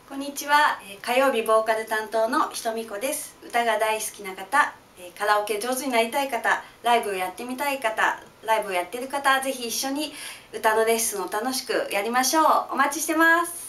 こんにちは。火曜日ボーカル担当のひとみこです。歌が大好きな方、カラオケ上手になりたい方、ライブをやってみたい方、ライブをやってる方、ぜひ一緒に歌のレッスンを楽しくやりましょう。お待ちしてます。